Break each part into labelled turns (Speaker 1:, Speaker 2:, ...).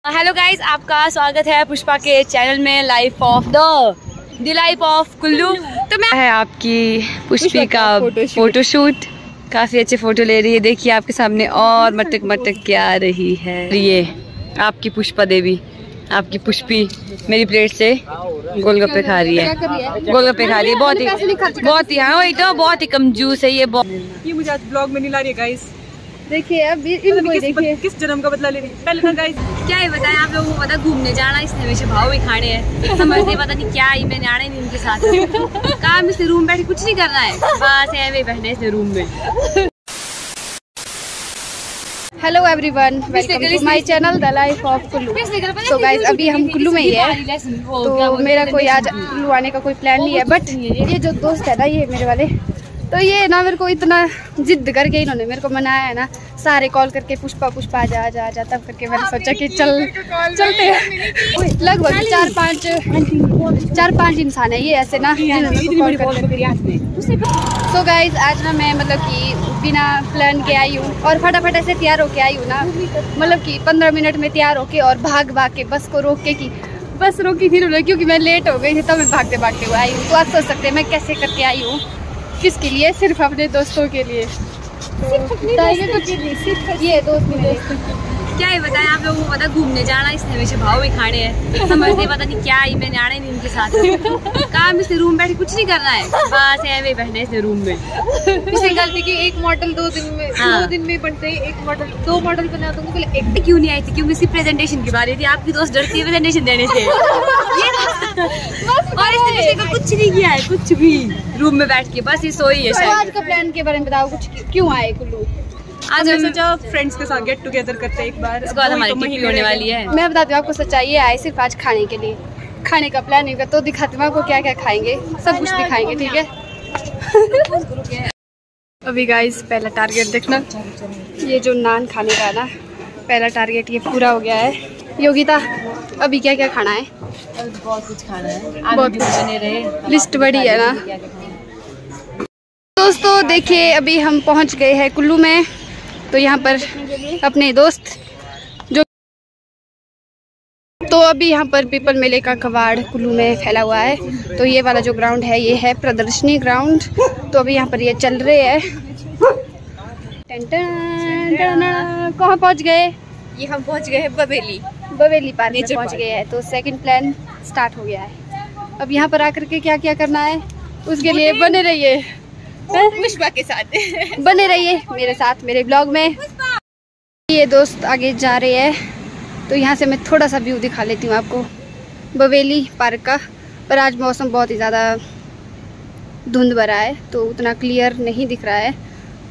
Speaker 1: Hello guys, आपका स्वागत है पुष्पा के चैनल में life of the life of Kullu. तो मैं है आपकी पुष्पी का फोटोशूट। काफी अच्छे फोटो ले रही है, देखिए आपके सामने और मटक मटक के आ रही है। ये आपकी पुष्पा देवी, आपकी पुष्पी मेरी प्लेट से गोलगप्पे खा रही है। गोलगप्पे खा रही है, बहुत ही हाँ वही तो बहुत ही कंजूस है ये
Speaker 2: मुझे आज ब्लॉग में नहीं ला रही है गाइस।
Speaker 1: देखिए अब देखिए
Speaker 2: किस जन्म का बदला ले रही है। पहले ना गाइस
Speaker 1: क्या ही बताएं आप लोगों को, पता घूमने जाना इसने हमेशा भाव भी खाने हैं, समझते पता नहीं क्या ही मैंने आना ही नहीं इनके साथ। काम इसने रूम बैठे कुछ नहीं करना है, बस ऐसे बैठना है इसने रूम में।
Speaker 3: Hello everyone, welcome to my channel the life of Kullu. तो गाइस अभी हम कुल्लू में ही है, तो मेरा कोई आज कुल्लू आने का कोई प्लान नहीं है, बट ये जो दोस्त है ना ये मेरे वाले, तो ये ना मेरे को इतना जिद करके इन्होंने मेरे को मनाया है ना, सारे कॉल करके पुष्पा पुष्पा आजा आजा आजा, तब करके मैंने सोचा कि चलते हैं। लगभग चार पाँच इंसान है ये ऐसे ना जिन्होंने कॉल करके। तो गाइज आज ना मैं मतलब कि बिना प्लान के आई हूँ और फटाफट ऐसे तैयार होके आई हूँ ना, मतलब कि 15 मिनट में तैयार होके और भाग के बस को रोक के, कि बस रोकी थी उन्होंने क्योंकि मैं लेट हो गई थी, तो मैं भागते हुए आई हूँ। तो आप सोच सकते हैं मैं कैसे करके आई हूँ, किसके लिए? सिर्फ अपने दोस्तों के लिए। ये दोस्त मेरे
Speaker 1: क्या ही बताएं आप लोगों को, पता घूमने जाना इसने हमेशा भाव भी खाने हैं, समझते पता नहीं क्या ही मैंने आना ही नहीं इनके साथ। काम इसने रूम बैठे कुछ नहीं करना है, बस ऐसे बैठना है इसने रूम में।
Speaker 3: इसने गलती की, एक मॉडल 2 दिन में 2 दिन में बनते हैं, एक मॉडल 2 मॉडल बना दूंगा।
Speaker 1: एक क्यों नहीं आई थी? क्योंकि इसकी प्रेजेंटेशन की बारी थी, आपकी दोस्त डरती है प्रेजेंटेशन देने से। और इसने कुछ नहीं किया है, कुछ भी रूम में बैठ के बस ये सोई है।
Speaker 3: आज का प्लान के बारे में बताओ, कुछ क्यों आए कुल्लू?
Speaker 2: आज हम सोचा फ्रेंड्स के साथ गेट टुगेदर करते हैं एक बार।
Speaker 1: इसके बाद हमारी टिप्पी होने वाली है।
Speaker 3: मैं बताती हूँ आपको सच्चाई, ये आए सिर्फ आज खाने के लिए, खाने का प्लान नहीं का। तो दिखाती हूँ आपको क्या क्या खाएंगे, सब कुछ दिखाएंगे, ठीक है। अभी गाइस पहला टारगेट देखना, ये जो नान खाने का है ना, पहला टारगेट ये पूरा हो गया है। योगिता अभी क्या क्या खाना है?
Speaker 1: बहुत कुछ खाना है, बहुत बने रहे,
Speaker 3: लिस्ट बड़ी है ना। दोस्तों देखिए अभी हम पहुंच गए हैं कुल्लू में, तो यहाँ पर अपने दोस्त जो, तो अभी यहाँ पर पीपल मेले का कबाड़ कुल्लू में फैला हुआ है। तो ये वाला जो ग्राउंड है ये है प्रदर्शनी ग्राउंड, तो अभी यहाँ पर ये चल रहे हैं। कहाँ पहुँच गए?
Speaker 1: ये हम पहुँच गए हैं
Speaker 3: बवेली पार्क में पहुँच गए हैं। तो सेकंड प्लान स्टार्ट हो गया है। अब यहाँ पर आकर के क्या क्या करना है उसके लिए बने रहिए
Speaker 1: पुष्पा के साथ।
Speaker 3: बने रहिए मेरे साथ मेरे ब्लॉग में। ये दोस्त आगे जा रहे हैं, तो यहाँ से मैं थोड़ा सा व्यू दिखा लेती हूँ आपको बवेली पार्क का। पर आज मौसम बहुत ही ज़्यादा धुंध भरा है, तो उतना क्लियर नहीं दिख रहा है।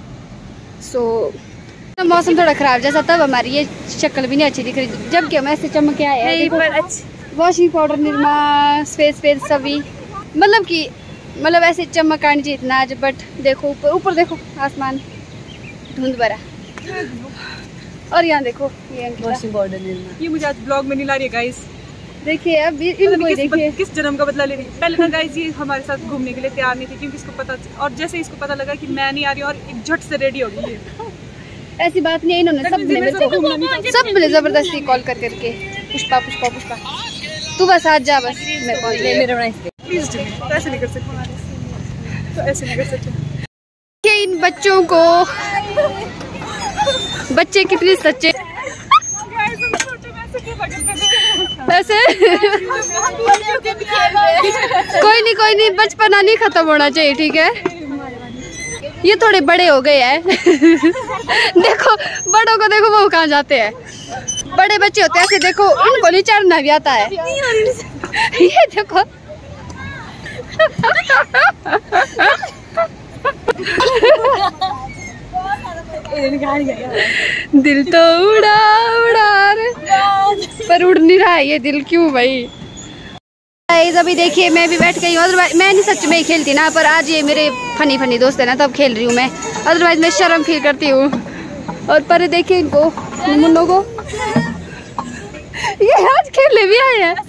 Speaker 3: तो मौसम थोड़ा ख़राब जैसा, तब हमारी ये शक्ल भी नहीं अच्छी दिख रही, जबकि हम ऐसे चमक के आए हैं। वॉशिंग पाउडर, निरमा, फेस सभी मतलब ऐसे चमक आनी चाहिए इतना आज, बट देखो ऊपर देखो आसमान धुंध भरा, और यहाँ देखो ये
Speaker 1: वॉशिंग पाउडर निरमा।
Speaker 2: ये मुझे आज ब्लॉग में नहीं ला रही है गाइस।
Speaker 3: देखिए अब देखिए
Speaker 2: किस जन्म का बदला ले रही है। पहले ना गाइस ये हमारे साथ घूमने के लिए तैयार नहीं थी, क्योंकि इसको पता, और जैसे इसको पता लगा कि मैं नहीं आ रही और एक झट से रेडी हो गई है।
Speaker 3: ऐसी बात नहीं है, इन्होंने सब जबरदस्ती कॉल कर करके पुष्पा पुष्पा पुष्पा, तू बस आज जा, बस मैं पहुँच गई।
Speaker 2: प्लीज तो ऐसे नहीं कर सकते, तो ऐसे नहीं कर सकते।
Speaker 3: इन बच्चों को, बच्चे कितने सच्चे ऐसे। कोई नहीं, बचपना नहीं खत्म होना चाहिए, ठीक है। ये थोड़े बड़े हो गए हैं। देखो बड़ों को देखो वो कहाँ जाते हैं, बड़े बच्चे होते हैं ऐसे, देखो उनको नहीं चढ़ना भी आता है। ये देखो दिल तो उड़ा पर उड़ नहीं रहा है ये दिल, क्यों भाई? अभी देखिए मैं भी बैठ गई हूँ, अदरवाइज मैं नहीं सच में ही खेलती ना, पर आज ये मेरे फनी दोस्त है ना, तब खेल रही हूँ मैं, अदरवाइज मैं शर्म फील करती हूँ। और पर देखिए इनको, मुन्नों को, ये आज खेलने भी आए हैं।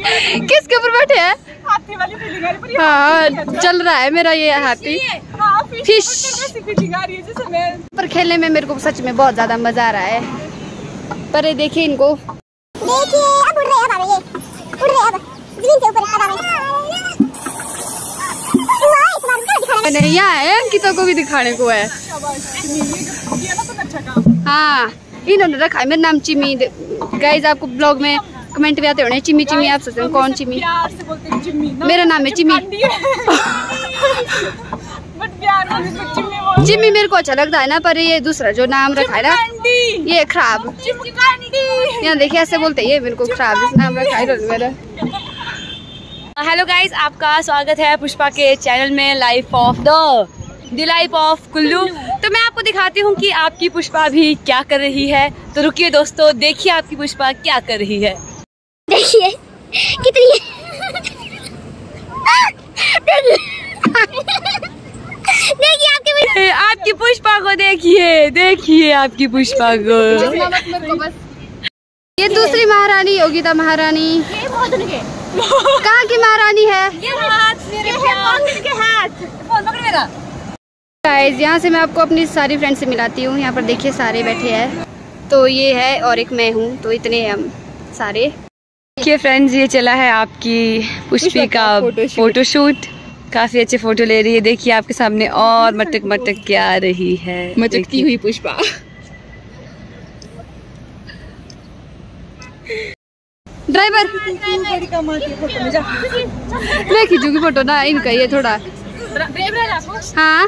Speaker 3: किसके ऊपर बैठे हैं?
Speaker 2: हाथी वाली फीलिंग आ रही है।
Speaker 3: हाँ चल रहा है मेरा ये हाथी। फिश
Speaker 2: फीलिंग आ रही है जैसे मैं।
Speaker 3: पर खेलने में मेरे को सच में बहुत ज्यादा मजा आ रहा है। पर ये देखिए इनको,
Speaker 4: देखिए अब उड़ रहे हैं हवा में, ये उड़ रहे हैं अब जमीन से ऊपर हवा में।
Speaker 3: नहीं यहाँ है, अंकिता को भी दिखाने को है। हाँ इन्होंने रखा है मेरा नाम चिमी। गाइस आपको ब्लॉग में कमेंट भी आते होने चिमी चिमी, आप सोचते हो कौन चिमी? मेरा नाम है चिमी। चिमी मेरे को अच्छा लगता है ना, पर ये दूसरा जो नाम रखा है ना ये खराब। यहाँ देखिए ऐसे बोलते हैं, ये मेरे को खराब नाम रखा है मेरा।
Speaker 1: हेलो गाइज, आपका स्वागत है पुष्पा के चैनल में life of the life of Kullu. तो मैं आपको दिखाती हूँ कि आपकी पुष्पा अभी क्या कर रही है। तो रुकिए दोस्तों, देखिए आपकी पुष्पा क्या कर रही है।
Speaker 4: देखिए कितनी देखिए
Speaker 1: आपकी पुष्पा को देखिए, देखिए आपकी पुष्पा को।
Speaker 3: ये दूसरी महारानी योगिता महारानी। कहाँ की महारानी है? गाइस यहाँ से मैं आपको अपनी सारी फ्रेंड से मिलाती हूँ। यहाँ पर देखिए सारे बैठे हैं, तो ये है और एक मैं हूँ, तो इतने हैं हम सारे।
Speaker 1: देखिए फ्रेंड्स, ये चला है आपकी पुष्पी का फोटोशूट। काफी अच्छे फोटो ले रही है। देखिए आपके सामने और मटक मटक के आ रही है,
Speaker 3: मटकती हुई पुष्पा। ड्राइवर मैं खींचूंगी फोटो ना इनका, ये थोड़ा। हाँ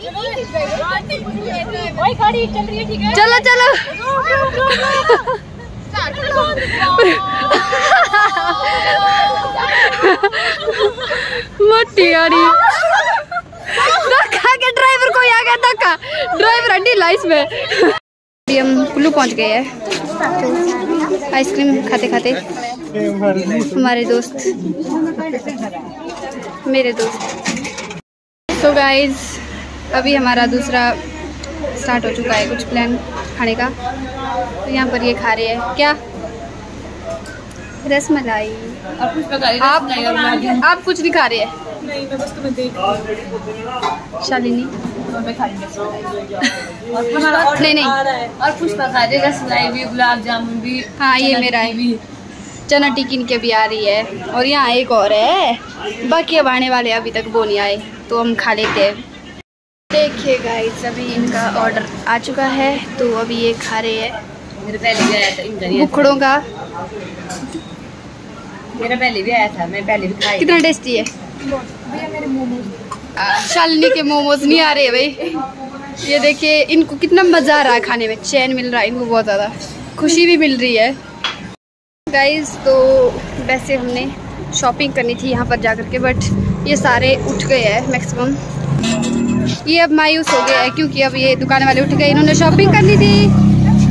Speaker 3: चलो चलो मोटी गाड़ी धक्का के ड्राइवर को आ गया धक्का। ड्राइवर हड्डी लाइस में। हम कुल्लू पहुंच गए हैं। आइसक्रीम खाते खाते हमारे दोस्त, मेरे दोस्त। तो गाइज अभी हमारा दूसरा स्टार्ट हो चुका है, कुछ प्लान खाने का। तो यहाँ पर ये खा रहे हैं क्या, रसमलाई। आप कुछ नहीं खा रहे हैं?
Speaker 2: नहीं, मैं बस तुम्हें देख
Speaker 3: शालिनी नहीं
Speaker 1: और पुष्पा खा रही है रसमलाई भी, गुलाब जामुन भी।
Speaker 3: हाँ ये मेरा है भी। चना टिकिन के भी आ रही है, और यहाँ एक और है। बाकी अब आने वाले अभी तक वो नहीं आए, तो हम खा लेते हैं। देखिए गाइस अभी इनका ऑर्डर आ चुका है, तो अभी ये खा रहे हैं।
Speaker 1: मेरे पहले भी आया था
Speaker 3: बुखड़ों का,
Speaker 1: मेरा पहले भी आया था, मैं पहले भी खाई।
Speaker 3: कितना टेस्टी है। शालिनी के मोमोज नहीं आ रहे हैं भाई। ये देखिए इनको कितना मजा आ रहा है खाने में, चैन मिल रहा है इनको, बहुत ज़्यादा खुशी भी मिल रही है। गाइस तो वैसे हमने शॉपिंग करनी थी यहाँ पर जाकर के, बट ये सारे उठ गए हैं मैक्सिमम। ये अब मायूस हो गया है क्योंकि अब ये दुकान वाले उठ गए, इन्होंने शॉपिंग करनी थी।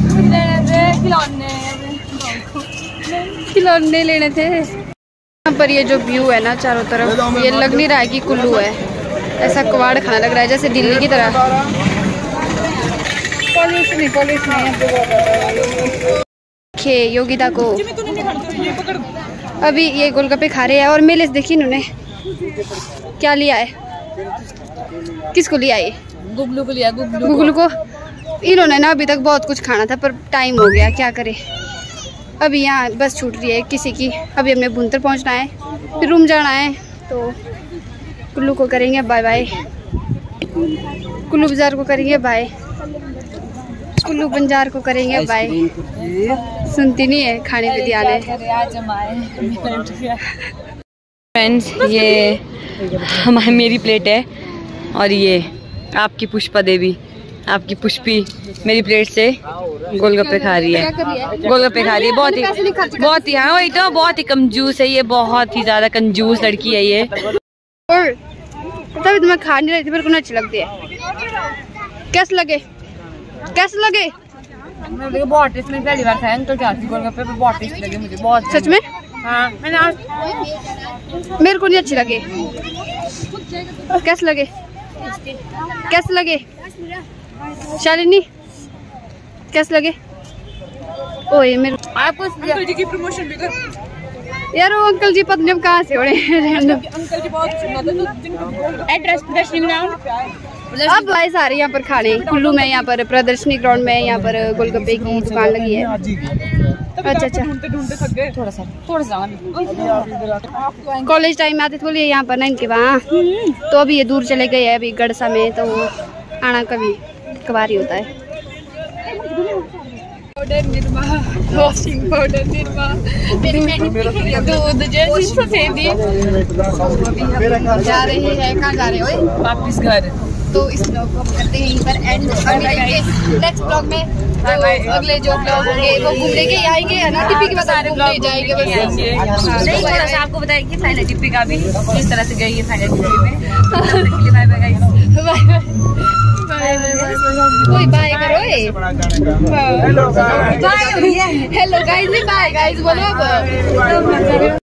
Speaker 3: खिलौने लेने थे। यहाँ पर ये जो व्यू है ना चारों तरफ, ये लग नहीं रहा है कि कुल्लू है, ऐसा कबाड़ खाना लग रहा है जैसे दिल्ली की तरह। देखिए योगिता को अभी ये गोलगप्पे खा रहे हैं, और मेले से देखिए इन्होंने क्या लिया है। किसको लिया है?
Speaker 1: गुगलू को लिया।
Speaker 3: गुगलू को। इन्होंने ना अभी तक बहुत कुछ खाना था, पर टाइम हो गया, क्या करे। अभी यहाँ बस छूट रही है किसी की। अभी हमने भुंतर पहुँचना है, फिर रूम जाना है, तो कुल्लू को करेंगे बाय बाय। कुल्लू बाजार को करेंगे बाय, कुल्लू बंजार को करेंगे बाय। सुनती नहीं है, खाने पे ध्यान है।
Speaker 1: फ्रेंड्स ये हमारी मेरी प्लेट है, और ये आपकी पुष्पा देवी, आपकी पुष्पी मेरी प्लेट से गोलगप्पे खा रही है। गोलगप्पे खा रही है, बहुत ही हाँ वही तो, बहुत ही कंजूस है ये, बहुत ही ज्यादा कंजूस लड़की है ये।
Speaker 3: और तभी तुम्हें खा नहीं रही थी, मेरे को अच्छी लगती है। कैसे लगे, कैसे लगे?
Speaker 1: बहुत टेस्ट, मैंने पहली बार खाया अंकल के हाथ की गोलगप्पे, बहुत टेस्ट लगे मुझे, बहुत।
Speaker 3: सच में?
Speaker 1: हाँ मैंने
Speaker 3: मेरे को नहीं अच्छी लगे। कैसे लगे, कैसे लगे शालिनी, कैसे लगे? ओए मेरे
Speaker 2: आपको अंकल जी की प्रमोशन भी कर।
Speaker 3: यार वो अंकल जी पता नहीं कहाँ से हो रहे हैं।
Speaker 2: अंकल जी बहुत एड्रेस
Speaker 3: अब गाइस आ रही है यहाँ पर खाने कुल्लू में, यहाँ पर प्रदर्शनी ग्राउंड में, यहाँ पर गोलगप्पे की दुकान लगी है। अच्छा
Speaker 2: ढूंढते थक गए।
Speaker 1: थोड़ा सा
Speaker 3: कॉलेज टाइम में आते थे यहाँ पर ना इनके वहाँ, तो अभी ये दूर चले गए हैं अभी गड़सा में, तो आना कभी कभार ही होता है। Powder Nirma, washing powder Nirma, दूध जैसी सफेदी। जा रहे हैं, कहाँ जा रहे हो?
Speaker 1: वापिस घर।
Speaker 3: तो इस ब्लॉग को हम करते हैं यहीं पर एंड, मिलेंगे नेक्स्ट ब्लॉग में। तो अगले जो ब्लॉग होंगे वो घूमने के आएंगे, है ना? टिप्पी के बाद घूमने जाएंगे बस।
Speaker 1: थोड़ा सा आपको बताएंगे फाइनल टिप्पी का भी किस तरह से गई है फाइनल टिप्पी में। बाय बाय गाइस,
Speaker 3: कोई बाय करो। हेलो गाइस, बाय गाइस बोलो।